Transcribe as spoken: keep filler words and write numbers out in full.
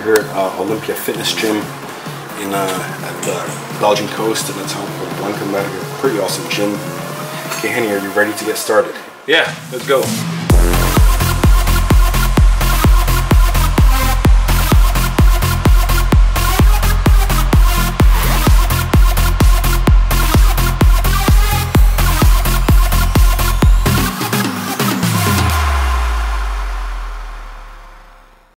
here at uh, Olympia Fitness Gym in uh, at the Belgian coast in the town called Blankenberg. Pretty awesome gym. Okay, Henny, are you ready to get started? Yeah, let's go.